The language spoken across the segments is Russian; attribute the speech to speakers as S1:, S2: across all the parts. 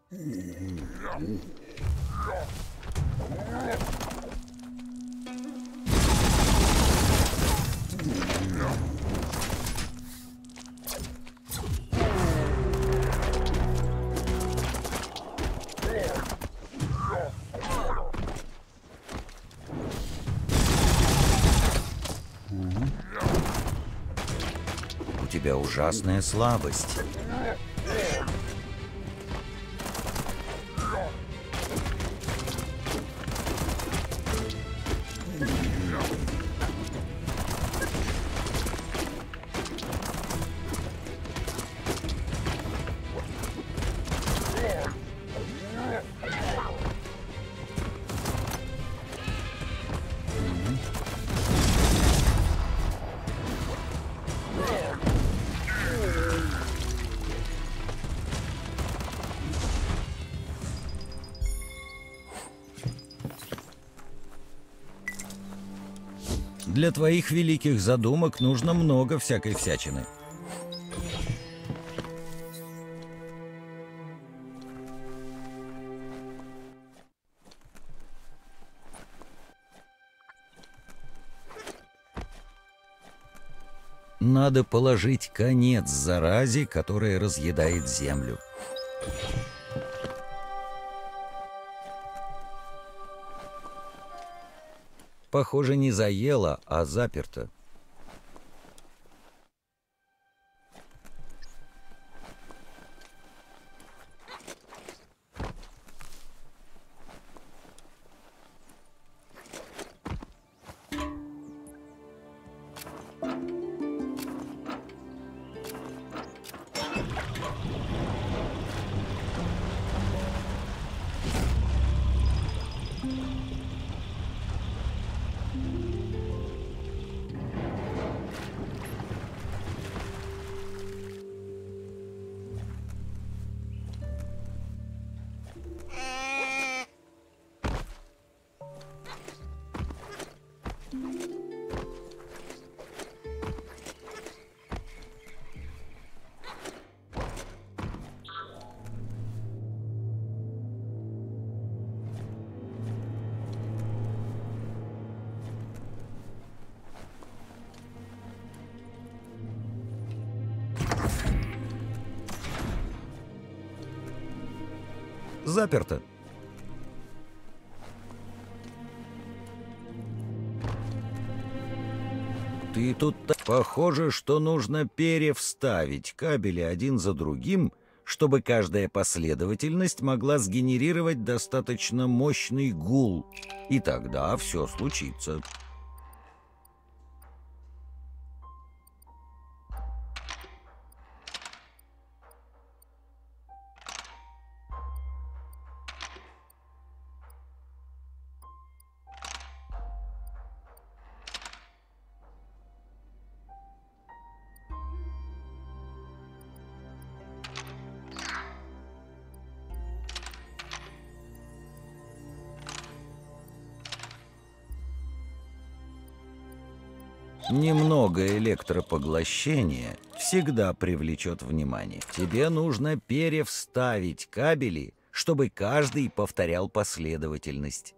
S1: У тебя ужасная слабость. Для твоих великих задумок нужно много всякой всячины. Надо положить конец заразе, которая разъедает землю. Похоже, не заело, а заперто. Заперто. Ты тут... Похоже, что нужно перевставить кабели один за другим, чтобы каждая последовательность могла сгенерировать достаточно мощный гул. И тогда все случится. Немного электропоглощения всегда привлечет внимание. Тебе нужно перевставить кабели, чтобы каждый повторял последовательность.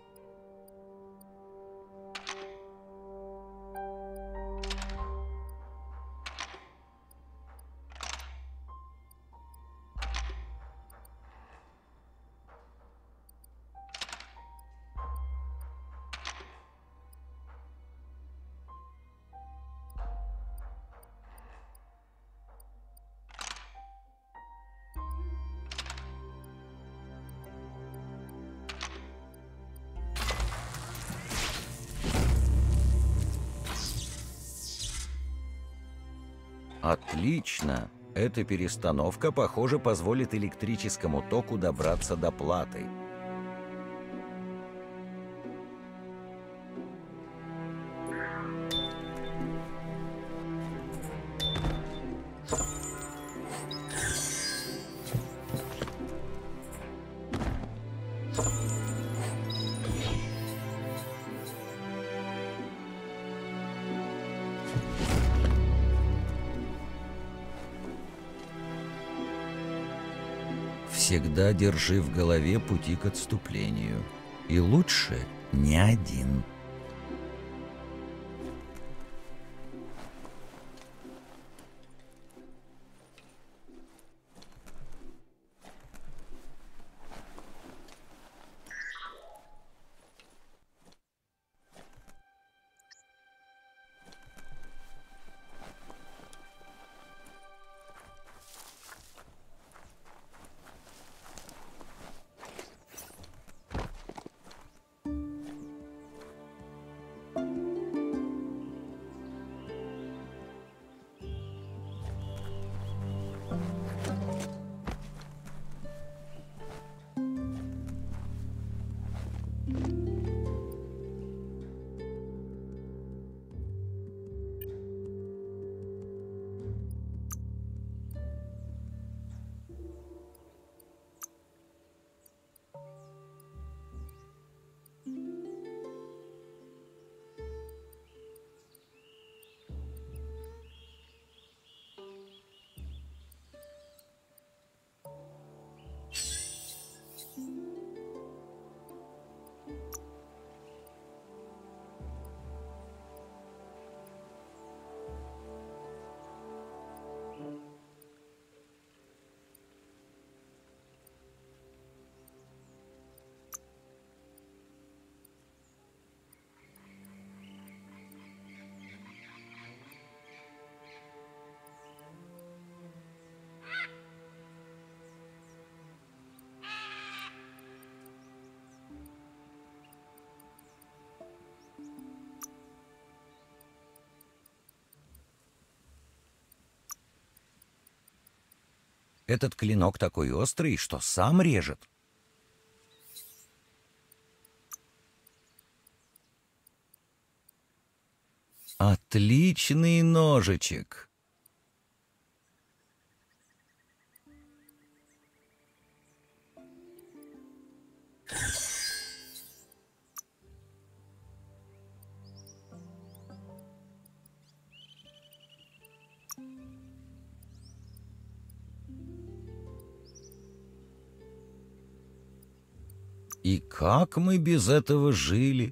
S1: Отлично! Эта перестановка, похоже, позволит электрическому току добраться до платы. всегда держи в голове пути к отступлению. И лучше не один. Этот клинок такой острый, что сам режет. Отличный ножичек. И как мы без этого жили?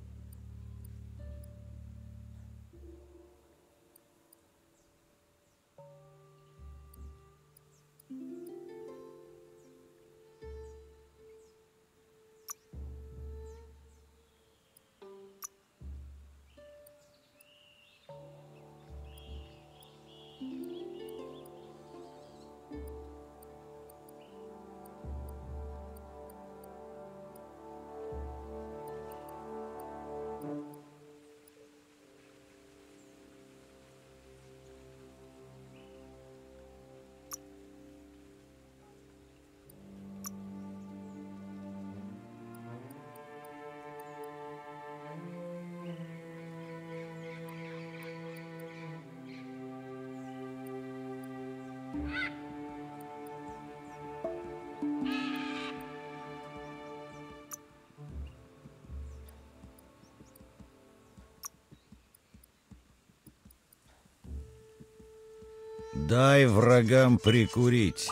S1: Дай врагам прикурить.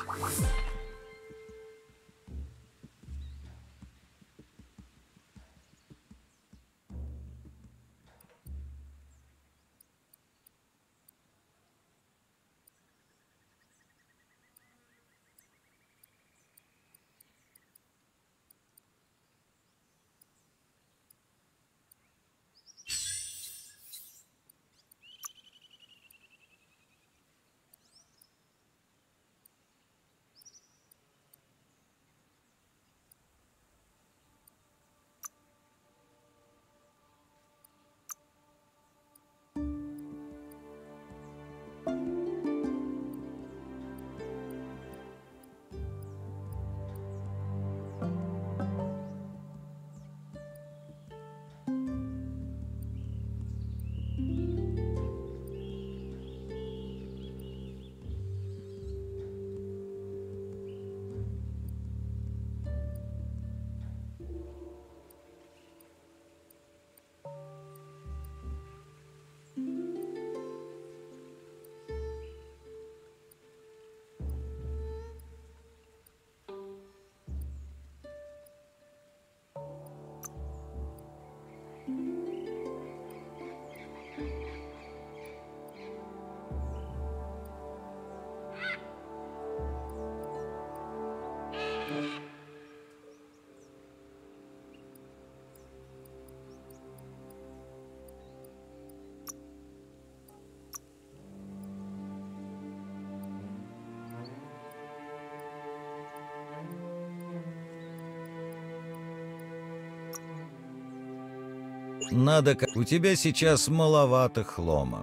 S1: У тебя сейчас маловато хлома.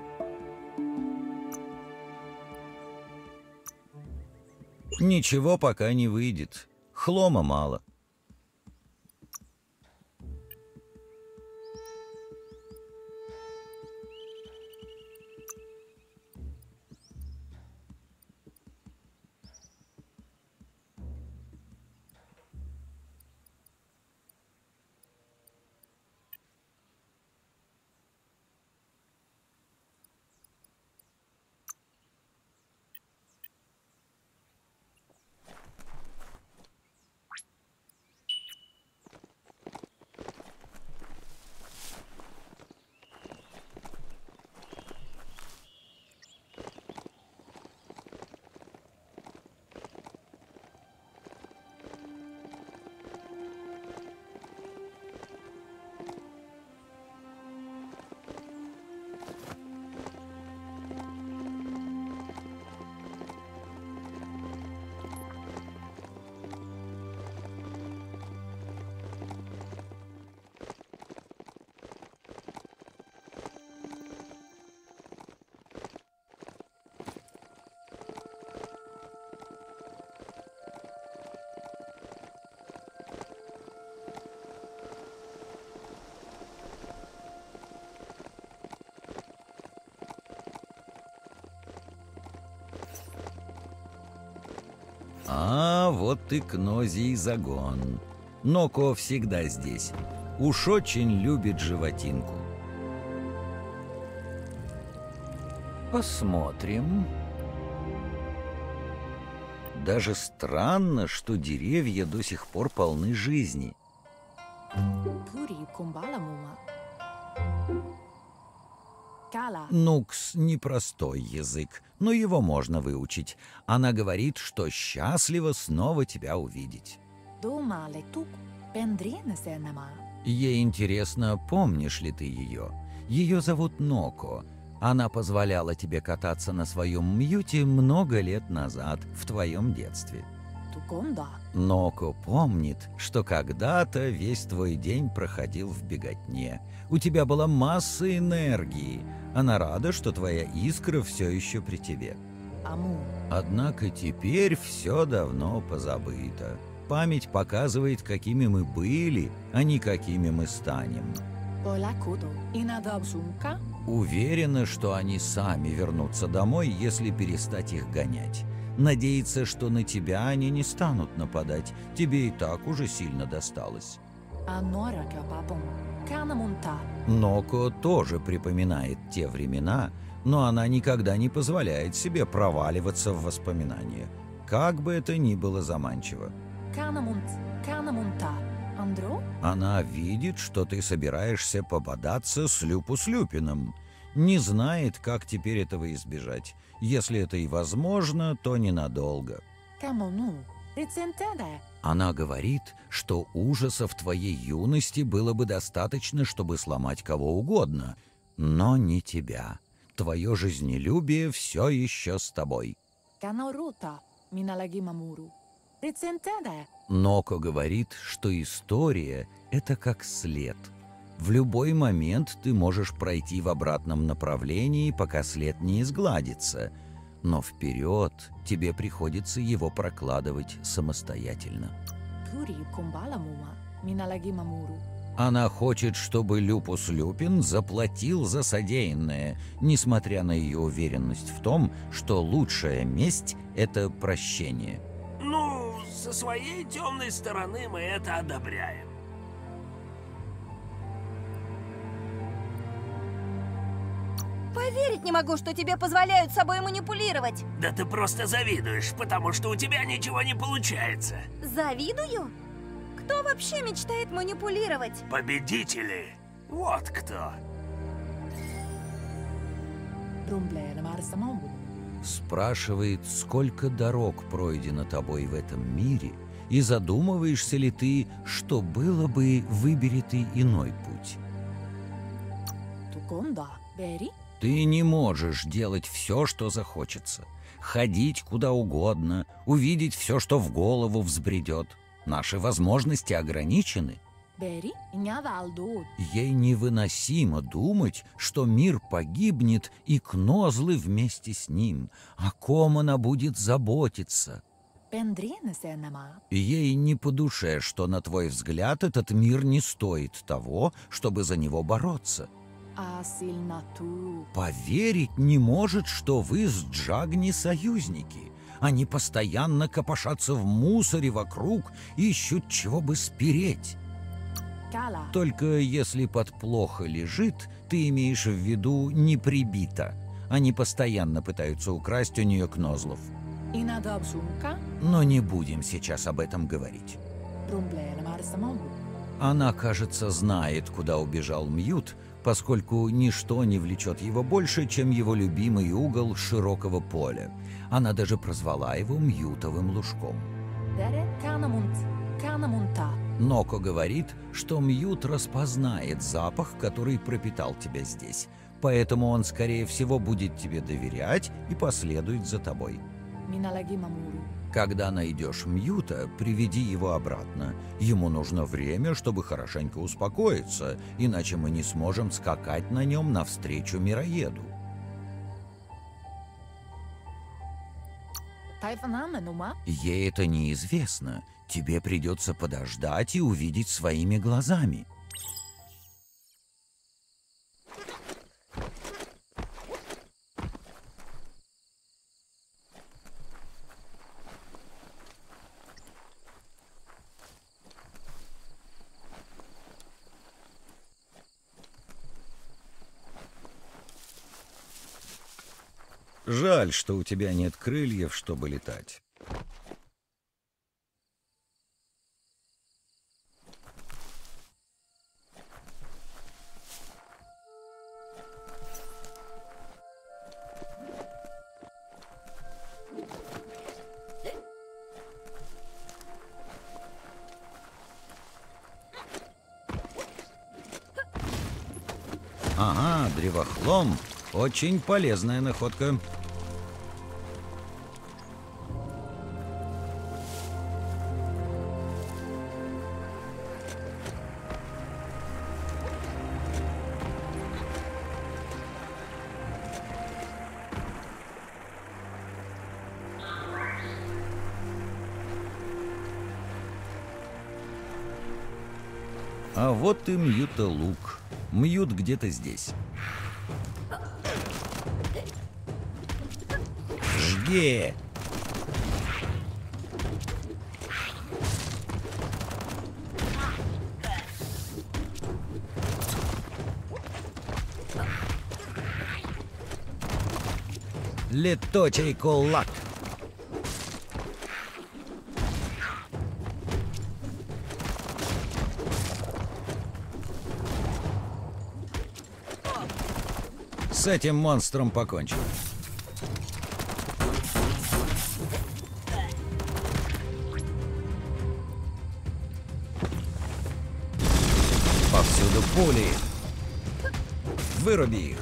S1: Ничего пока не выйдет. Хлома мало. А вот и Кнозий загон. Ноко всегда здесь. Уж очень любит животинку. Посмотрим. Даже странно, что деревья до сих пор полны жизни. Нукс — непростой язык, но его можно выучить. Она говорит, что счастлива снова тебя увидеть. Ей интересно, помнишь ли ты ее? Ее зовут Ноко. Она позволяла тебе кататься на своем мьюте много лет назад, в твоем детстве. Ноко помнит, что когда-то весь твой день проходил в беготне. У тебя была масса энергии. Она рада, что твоя искра все еще при тебе. Однако теперь все давно позабыто. Память показывает, какими мы были, а не какими мы станем. Уверена, что они сами вернутся домой, если перестать их гонять. Надеется, что на тебя они не станут нападать. Тебе и так уже сильно досталось. Ноко тоже припоминает те времена, но она никогда не позволяет себе проваливаться в воспоминания, как бы это ни было заманчиво. Она видит, что ты собираешься пободаться с Люпус Люпином. Не знает, как теперь этого избежать. Если это и возможно, то ненадолго. Она говорит, что ужасов твоей юности было бы достаточно, чтобы сломать кого угодно, но не тебя. Твое жизнелюбие все еще с тобой. Ноко говорит, что история — это как след. В любой момент ты можешь пройти в обратном направлении, пока след не изгладится, но вперед тебе приходится его прокладывать самостоятельно. Она хочет, чтобы Люпус Люпин заплатил за содеянное, несмотря на ее уверенность в том, что лучшая месть — это прощение.
S2: Ну, со своей темной стороны мы это одобряем.
S3: Поверить не могу, что тебе позволяют собой манипулировать.
S2: Да ты просто завидуешь, потому что у тебя ничего не получается.
S3: Завидую? Кто вообще мечтает манипулировать?
S2: Победители. Вот кто.
S1: Спрашивает, сколько дорог пройдено тобой в этом мире, и задумываешься ли ты, что было бы, выбери ты иной путь. Ты не можешь делать все, что захочется, ходить куда угодно, увидеть все, что в голову взбредет. Наши возможности ограничены.
S4: Beri, Нявалдут.
S1: Ей невыносимо думать, что мир погибнет и Кнозлы вместе с ним. О ком она будет заботиться?
S4: Пендрина сенама.
S1: Ей не по душе, что, на твой взгляд, этот мир не стоит того, чтобы за него бороться.
S4: Асильнату.
S1: Поверить не может, что вы с Джагни союзники. Они постоянно копошатся в мусоре вокруг, ищут чего бы спереть.
S4: Кала.
S1: Только если под плохо лежит, ты имеешь в виду не прибито. Они постоянно пытаются украсть у нее Кнозлов.
S4: Инадабсумка.
S1: Но не будем сейчас об этом говорить.
S4: Румблена марсамогу.
S1: Она, кажется, знает, куда убежал Мьют, поскольку ничто не влечет его больше, чем его любимый угол широкого поля. Она даже прозвала его Мьютовым лужком.
S4: Дере канамунта.
S1: Ноко говорит, что Мьют распознает запах, который пропитал тебя здесь, поэтому он, скорее всего, будет тебе доверять и последует за тобой.
S4: Миналаги мамуру.
S1: Когда найдешь Мьюта, приведи его обратно. Ему нужно время, чтобы хорошенько успокоиться, иначе мы не сможем скакать на нем навстречу мироеду.
S4: Тайфанаменума.
S1: Ей это неизвестно. Тебе придется подождать и увидеть своими глазами. Жаль, что у тебя нет крыльев, чтобы летать. Ага, древохлом. Очень полезная находка. А вот и Мьюта лук. Мьют где-то здесь. Жги! Летучий кулак! С этим монстром покончил. Повсюду пули. Выруби их.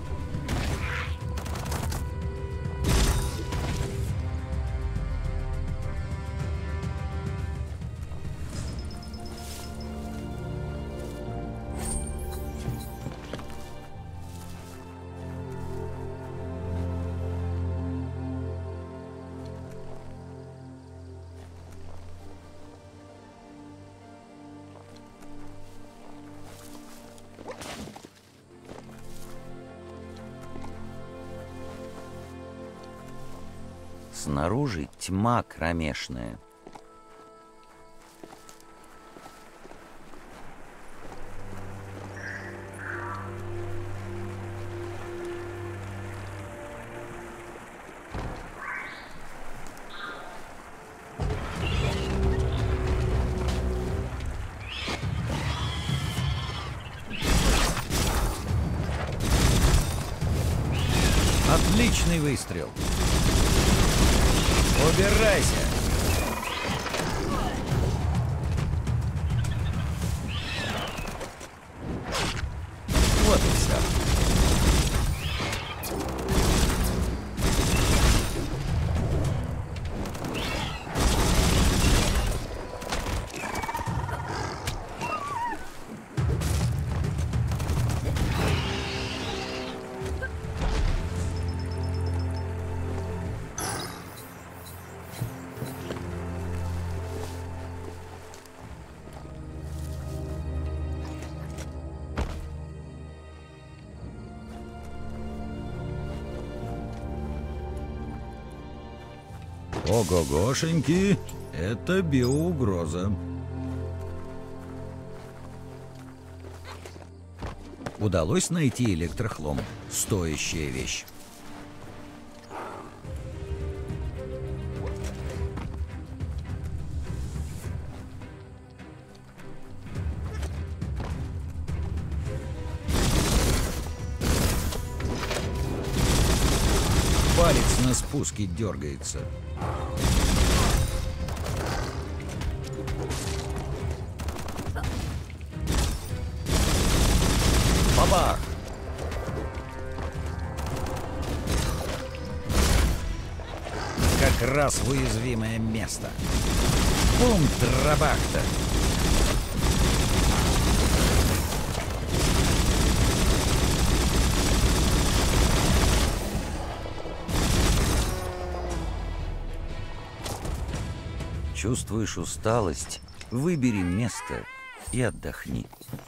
S1: Снаружи тьма кромешная. Отличный выстрел. Убирайся! Вот и все. Ого-гошеньки, это биоугроза. Удалось найти электрохлом. Стоящая вещь. Палец на спуске дергается. Бабах! Как раз в уязвимое место. Бум-трабахта! Чувствуешь усталость? Выбери место и отдохни.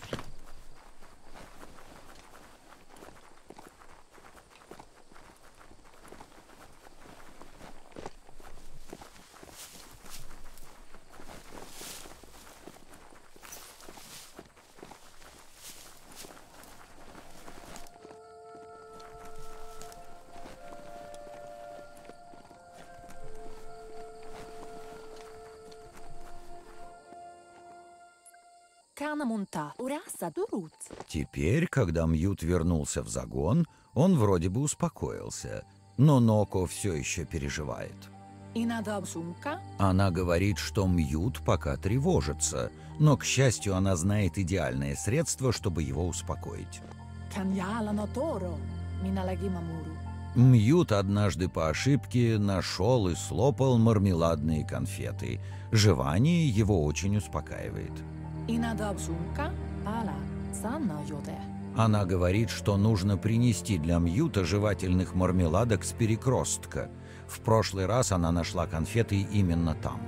S4: Канамунта. Ураса дурут.
S1: Теперь, когда Мьют вернулся в загон, он вроде бы успокоился, но Ноко все еще переживает.
S4: Инадабсумка.
S1: Она говорит, что Мьют пока тревожится, но, к счастью, она знает идеальное средство, чтобы его успокоить.
S4: Каньяла наторо. Миналаги мамуру.
S1: Мьют однажды по ошибке нашел и слопал мармеладные конфеты. Жевание его очень успокаивает.
S4: Инадабсумка. Ала. Санна йоде.
S1: Она говорит, что нужно принести для Мьюта жевательных мармеладок с перекрестка. В прошлый раз она нашла конфеты именно там.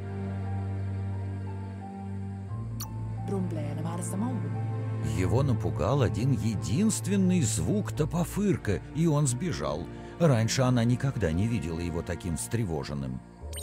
S4: Брумбле марса мамуру.
S1: Его напугал один единственный звук топофырка, и он сбежал. Раньше она никогда не видела его таким встревоженным.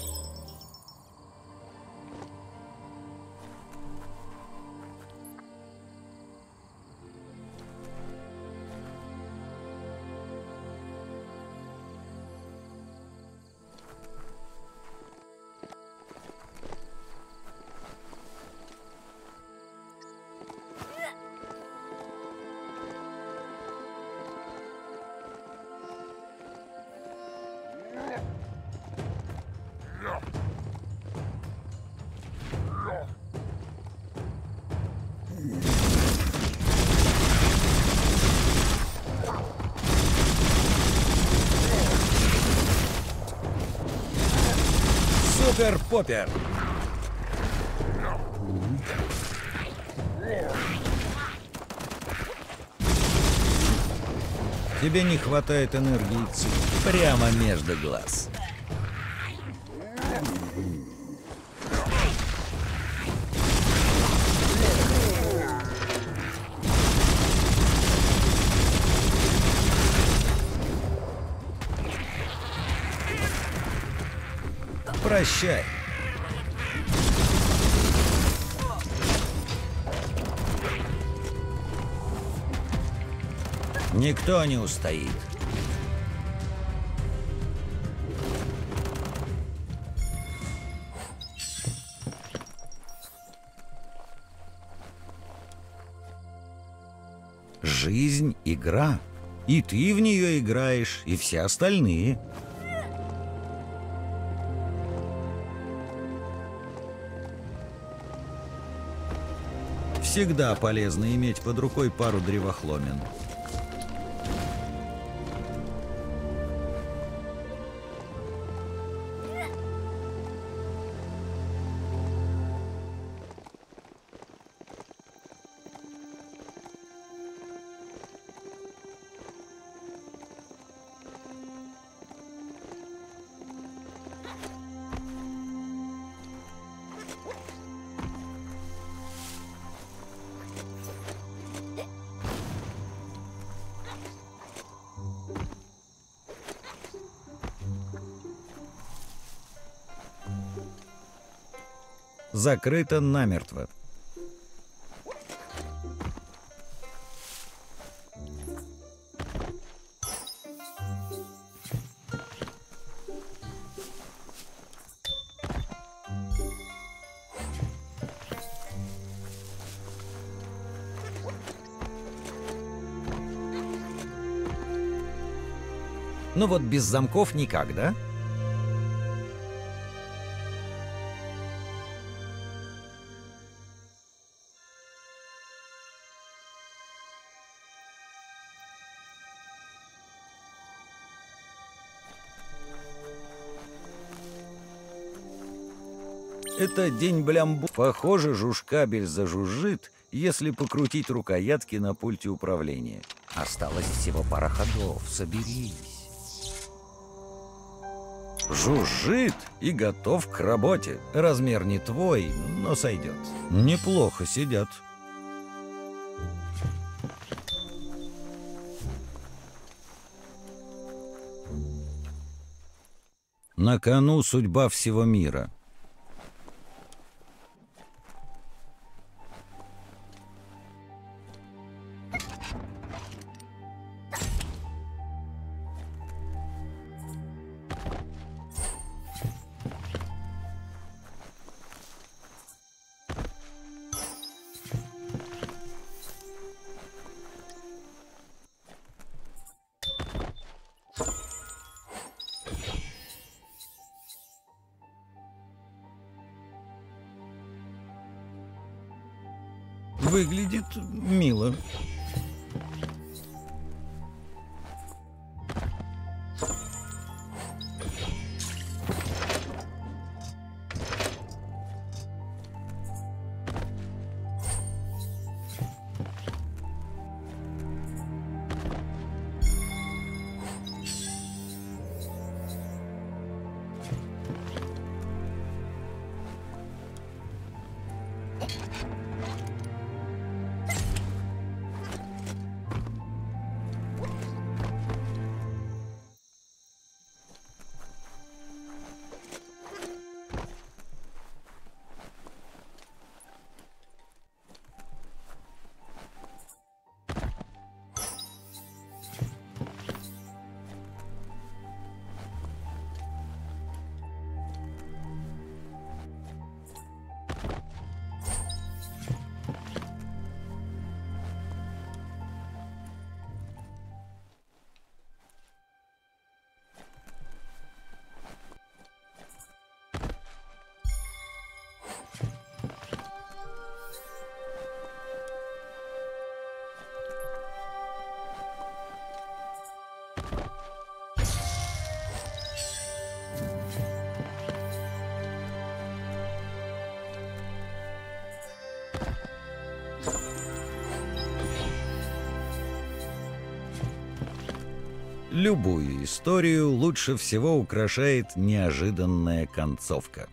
S1: Супер-попер! Тебе не хватает энергии ци. Прямо между глаз. Прощай. Никто не устоит. Жизнь — игра. И ты в нее играешь, и все остальные. Всегда полезно иметь под рукой пару древохломен. Закрыто намертво. Ну вот без замков никак, да? Это день блямбу. Похоже, жужкабель зажужжит, если покрутить рукоятки на пульте управления. Осталось всего пара ходов, соберись. Жужжит и готов к работе. Размер не твой, но сойдет. Неплохо сидят. На кону судьба всего мира. Выглядит мило. Любую историю лучше всего украшает неожиданная концовка.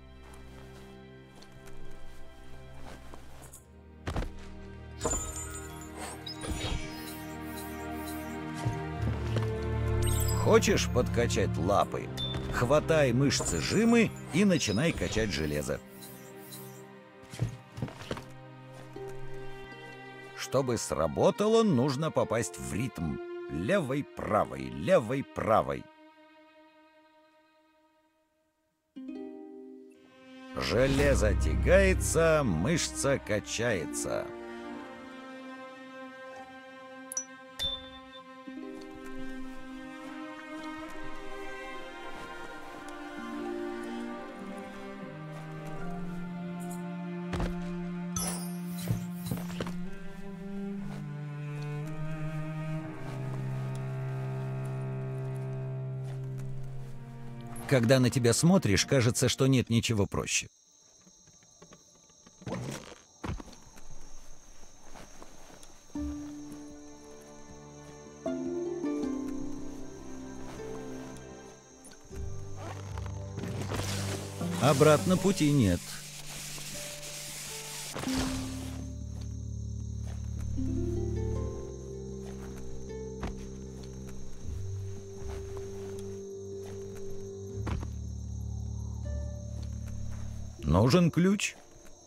S1: Хочешь подкачать лапы? Хватай мышцы жимы и начинай качать железо. Чтобы сработало, нужно попасть в ритм. Левой-правой, левой-правой. Железо тягается, мышца качается. Когда на тебя смотришь, кажется, что нет ничего проще. Обратно пути нет. Нужен ключ.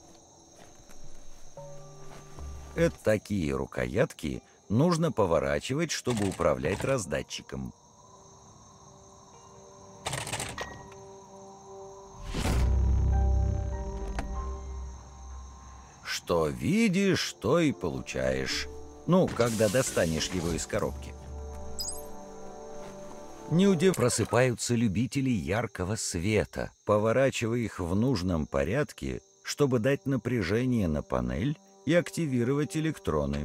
S1: Такие рукоятки нужно поворачивать, чтобы управлять раздатчиком. Что видишь, то и получаешь. Ну, когда достанешь его из коробки. Просыпаются любители яркого света, поворачивая их в нужном порядке, чтобы дать напряжение на панель и активировать электроны.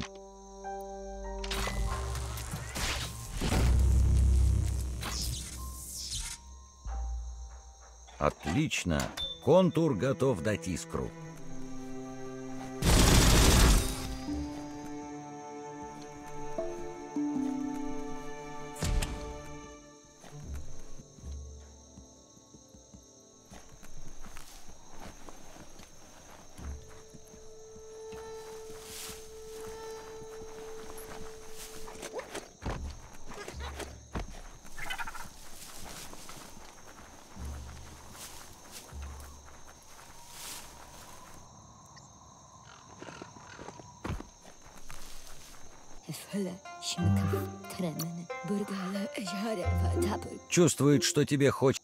S1: Отлично! Контур готов дать искру. Чувствует, что тебе хочется.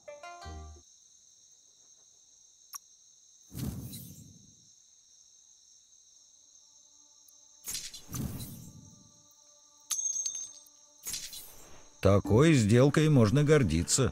S1: Такой сделкой можно гордиться.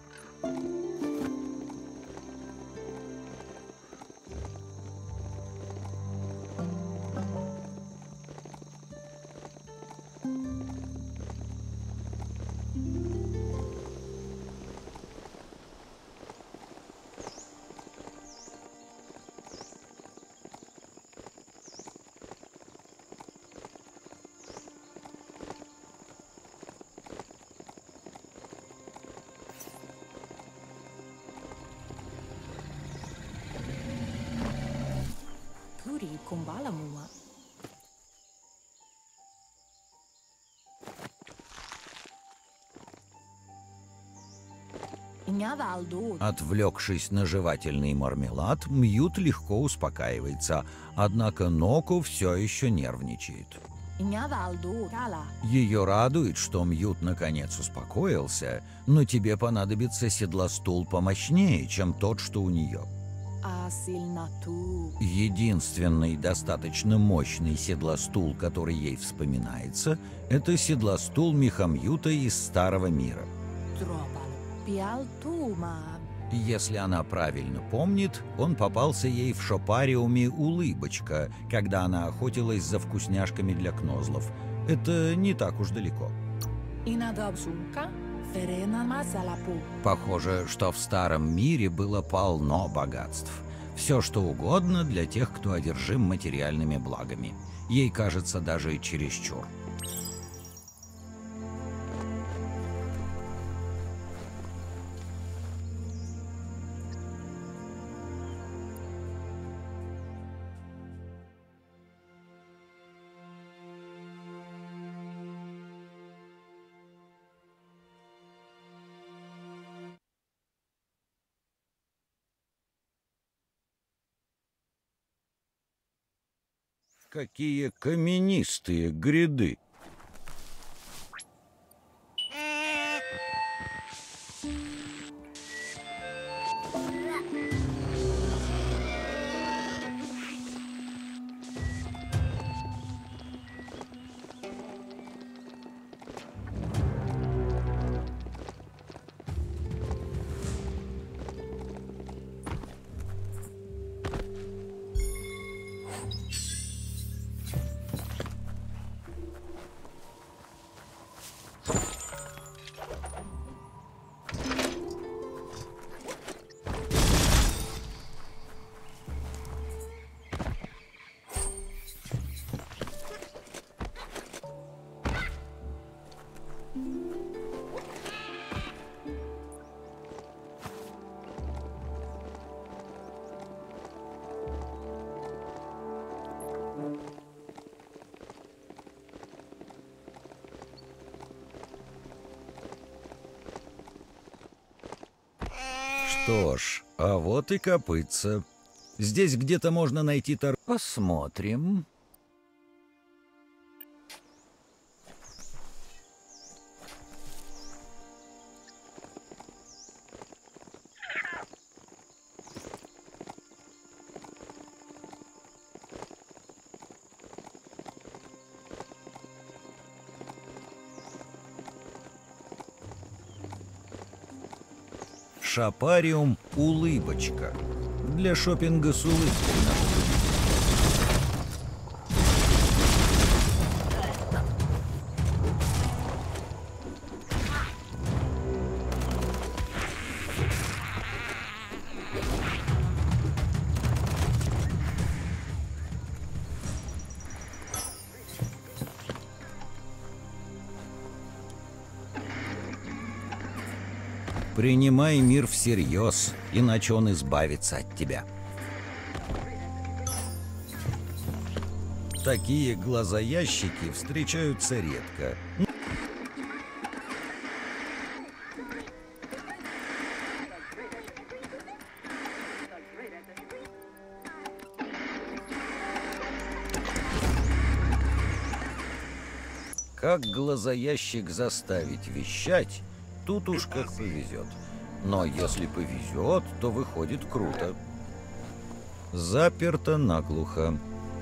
S1: Отвлекшись на жевательный мармелад, Мьют легко успокаивается, однако Ноку все еще нервничает. Ее радует, что Мьют наконец успокоился, но тебе понадобится седлостул помощнее, чем тот, что у нее. Единственный достаточно мощный седлостул, который ей вспоминается, это седлостул Михамьюта из Старого Мира. Если она правильно помнит, он попался ей в шопариуме «Улыбочка», когда она охотилась за вкусняшками для кнозлов. Это не так уж далеко. Похоже, что в Старом Мире было полно богатств. Все, что угодно для тех, кто одержим материальными благами. Ей кажется, даже чересчур. Какие каменистые гряды! Что ж, а вот и копытца. Здесь где-то можно найти Посмотрим. Шопариум улыбочка. Для шопинга с улыбкой надо купить. Принимай мир всерьез, иначе он избавится от тебя. Такие глазоящики встречаются редко. Как глазоящик заставить вещать, тут уж как повезет. Но если повезет, то выходит круто. Заперто наглухо.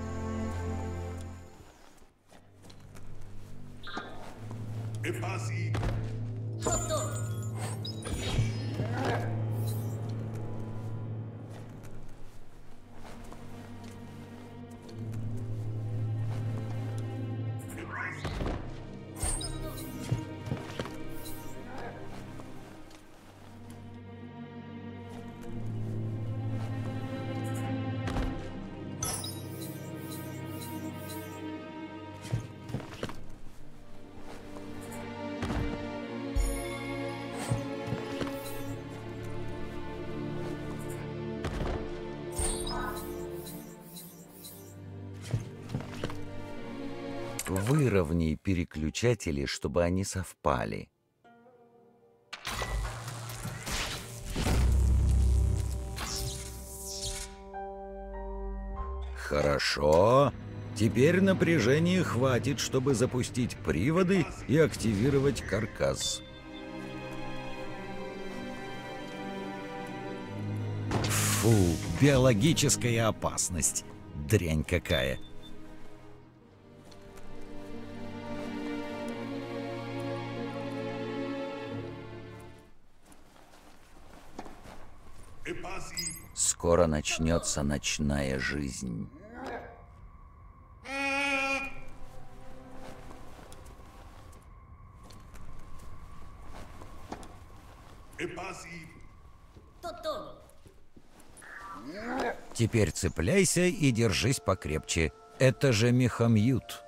S1: Выровняй переключатели, чтобы они совпали. Хорошо. Теперь напряжения хватит, чтобы запустить приводы и активировать каркас. Фу, биологическая опасность. Дрянь какая. Скоро начнется ночная жизнь. Теперь цепляйся и держись покрепче. Это же мехамьют.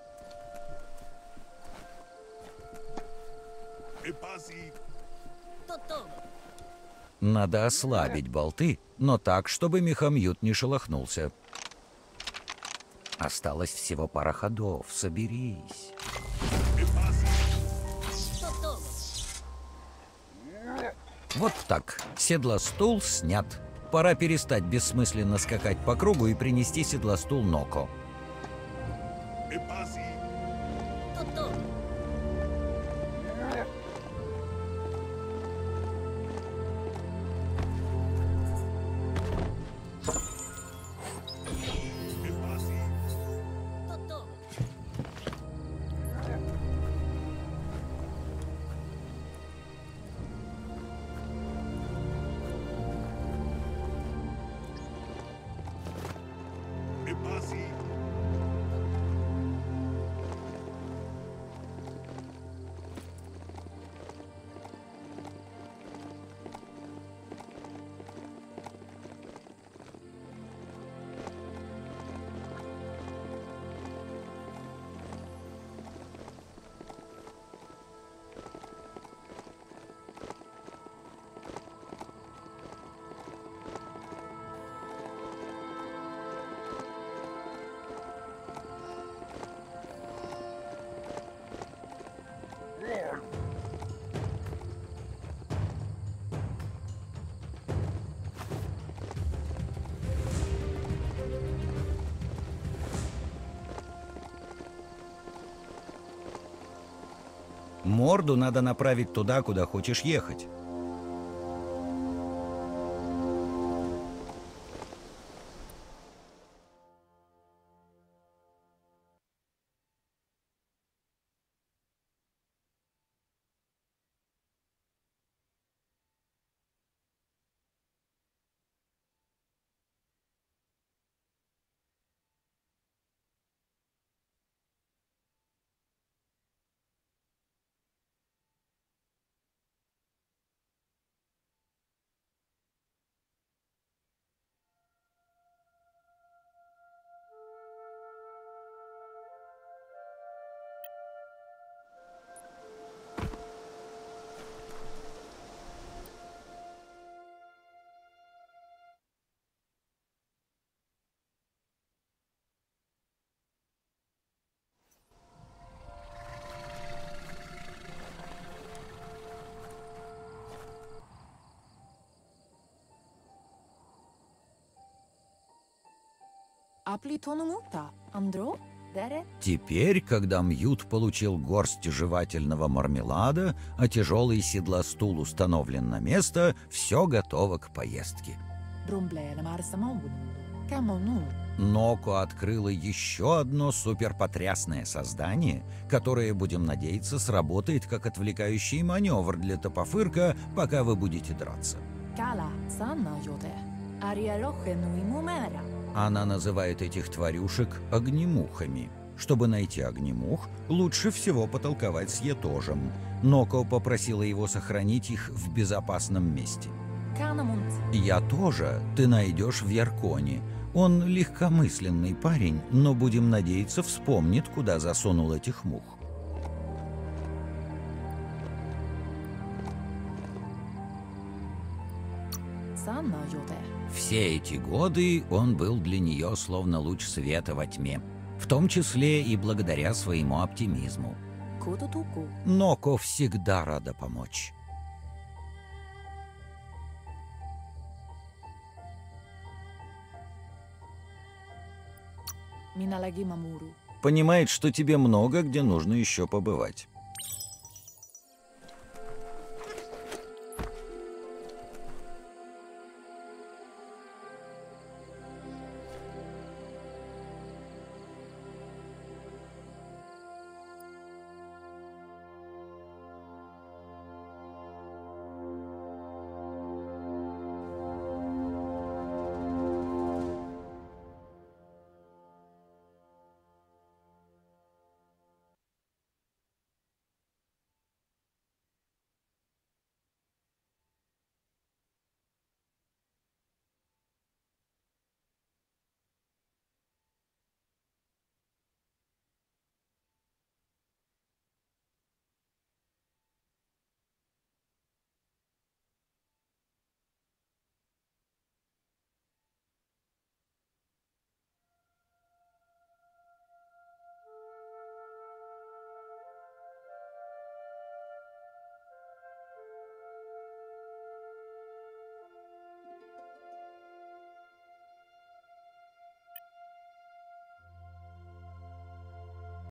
S1: Надо ослабить болты, но так, чтобы мехамьют не шелохнулся. Осталось всего пара ходов. Соберись. Вот так. Седлостул снят. Пора перестать бессмысленно скакать по кругу и принести седлостул Ноко. Морду надо направить туда, куда хочешь ехать.
S4: Аплитонумута. Андро? Дере?
S1: Теперь, когда Мьют получил горсть жевательного мармелада, а тяжелый седлостул установлен на место, все готово к поездке.
S4: Брумблея марсамоуду. Камонур.
S1: Ноко открыла еще одно суперпотрясное создание, которое, будем надеяться, сработает как отвлекающий маневр для Топофырка, пока вы будете драться.
S4: Кала. Санна йоде. Ариарохе нуимумера.
S1: Она называет этих тварюшек огнемухами. Чтобы найти огнемух, лучше всего потолковать с Етожем. Ноко попросила его сохранить их в безопасном месте.
S4: Канамунт.
S1: Я тоже ты найдешь в Ярконе. Он легкомысленный парень, но, будем надеяться, вспомнит, куда засунул этих мух.
S4: Санна йоде.
S1: Все эти годы он был для нее словно луч света во тьме, в том числе и благодаря своему оптимизму.
S4: Кутутуку.
S1: Ноко всегда рада помочь.
S4: Миналаги мамуру.
S1: Понимает, что тебе много где нужно еще побывать.